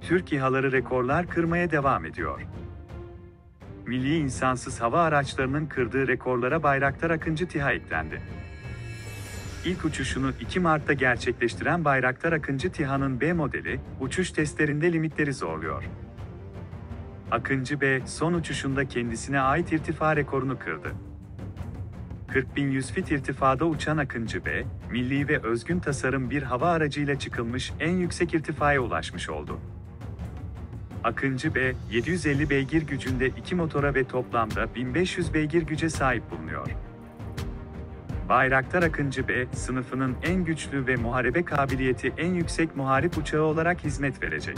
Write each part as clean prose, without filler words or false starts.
Türk İHA'ları rekorlar kırmaya devam ediyor. Milli insansız hava araçlarının kırdığı rekorlara Bayraktar Akıncı TİHA eklendi. İlk uçuşunu 2 Mart'ta gerçekleştiren Bayraktar Akıncı TİHA'nın B modeli, uçuş testlerinde limitleri zorluyor. Akıncı B, son uçuşunda kendisine ait irtifa rekorunu kırdı. 40.100 fit irtifada uçan Akıncı B, milli ve özgün tasarım bir hava aracıyla çıkılmış en yüksek irtifaya ulaşmış oldu. Akıncı B, 750 beygir gücünde 2 motora ve toplamda 1500 beygir güce sahip bulunuyor. Bayraktar Akıncı B, sınıfının en güçlü ve muharebe kabiliyeti en yüksek muharip uçağı olarak hizmet verecek.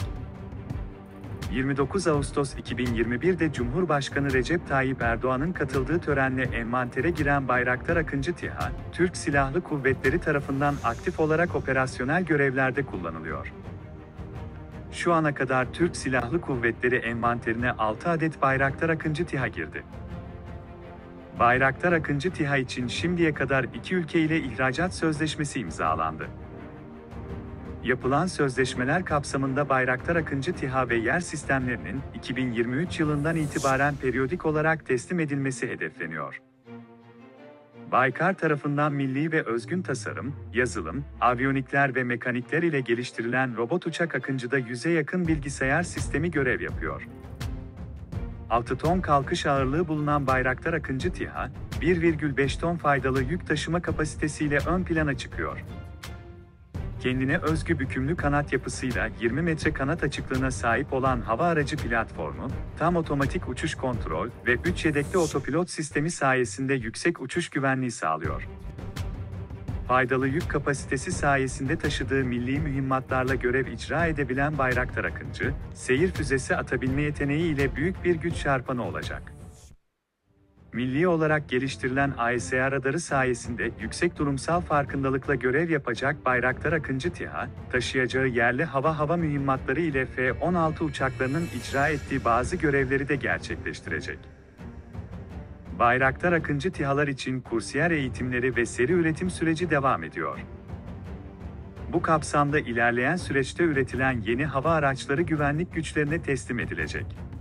29 Ağustos 2021'de Cumhurbaşkanı Recep Tayyip Erdoğan'ın katıldığı törenle envantere giren Bayraktar Akıncı TİHA, Türk Silahlı Kuvvetleri tarafından aktif olarak operasyonel görevlerde kullanılıyor. Şu ana kadar Türk Silahlı Kuvvetleri envanterine 6 adet Bayraktar Akıncı TİHA girdi. Bayraktar Akıncı TİHA için şimdiye kadar iki ülke ile ihracat sözleşmesi imzalandı. Yapılan sözleşmeler kapsamında Bayraktar Akıncı TİHA ve yer sistemlerinin 2023 yılından itibaren periyodik olarak teslim edilmesi hedefleniyor. Baykar tarafından milli ve özgün tasarım, yazılım, aviyonikler ve mekanikler ile geliştirilen robot uçak Akıncı'da 100'e yakın bilgisayar sistemi görev yapıyor. 6 ton kalkış ağırlığı bulunan Bayraktar Akıncı TİHA, 1,5 ton faydalı yük taşıma kapasitesiyle ön plana çıkıyor. Kendine özgü bükümlü kanat yapısıyla 20 metre kanat açıklığına sahip olan hava aracı platformu, tam otomatik uçuş kontrol ve 3 yedekli otopilot sistemi sayesinde yüksek uçuş güvenliği sağlıyor. Faydalı yük kapasitesi sayesinde taşıdığı milli mühimmatlarla görev icra edebilen Bayraktar Akıncı, seyir füzesi atabilme yeteneği ile büyük bir güç çarpanı olacak. Milli olarak geliştirilen AESA radarı sayesinde yüksek durumsal farkındalıkla görev yapacak Bayraktar Akıncı TİHA, taşıyacağı yerli hava mühimmatları ile F-16 uçaklarının icra ettiği bazı görevleri de gerçekleştirecek. Bayraktar Akıncı TİHA'lar için kursiyer eğitimleri ve seri üretim süreci devam ediyor. Bu kapsamda ilerleyen süreçte üretilen yeni hava araçları güvenlik güçlerine teslim edilecek.